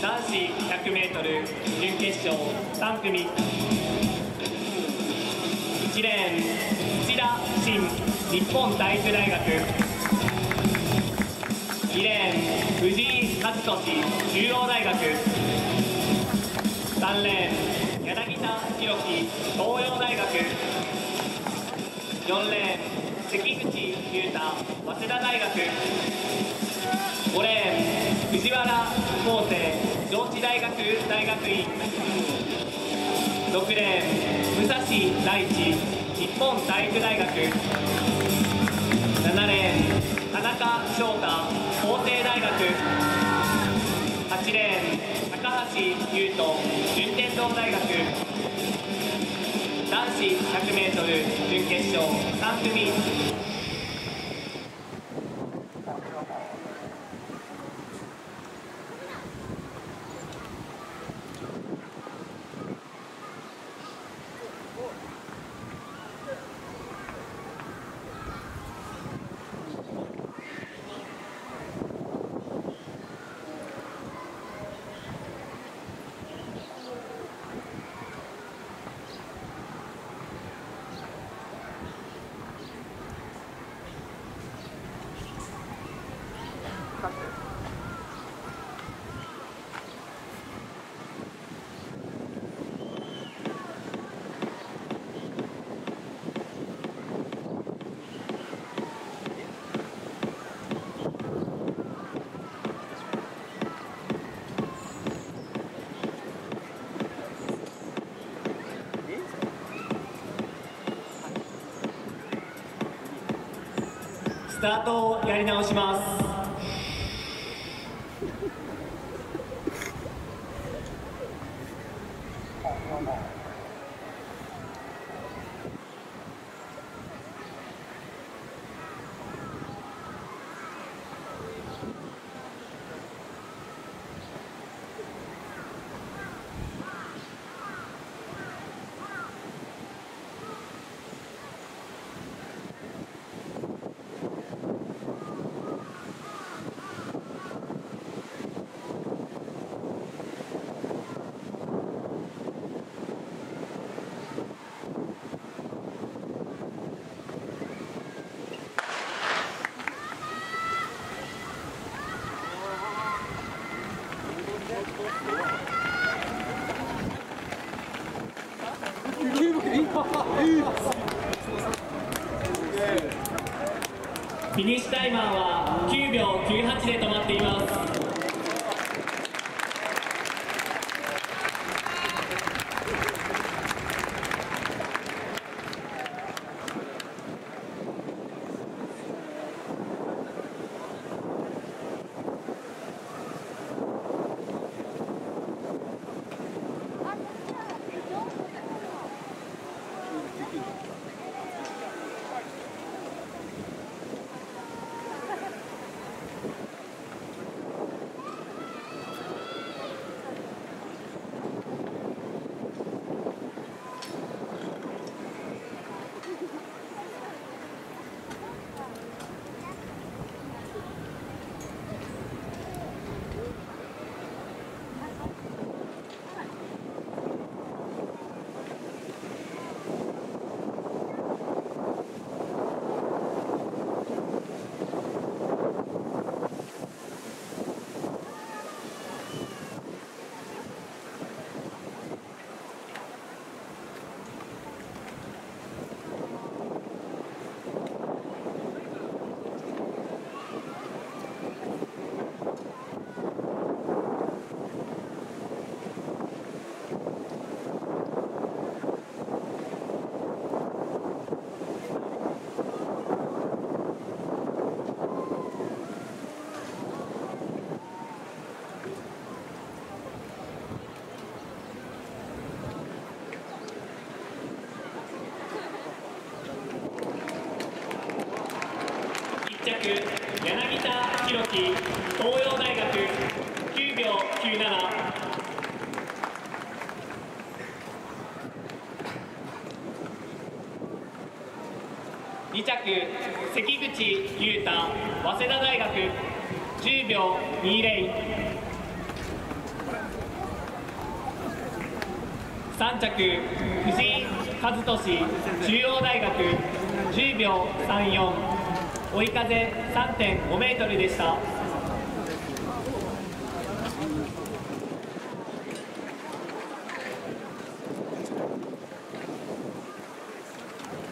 男子 100m 準決勝3組、1レーン土田慎日本体育大学、2レーン藤井和俊中央大学、3レーン柳田博樹東洋大学、4レーン関口裕太早稲田大学、5レーン藤原康生上智大学大学院、6レーン武蔵大地日本体育大学、7レーン田中翔太法政大学、8レーン高橋優斗順天堂大学、男子 100m 準決勝3組。スタートをやり直します。フィニッシュタイマーは9秒98で止まっています。着柳田博樹東洋大学9秒97。2着関口裕太早稲田大学10秒20。 3着藤井和俊中央大学10秒34、追い風3.5メートルでした。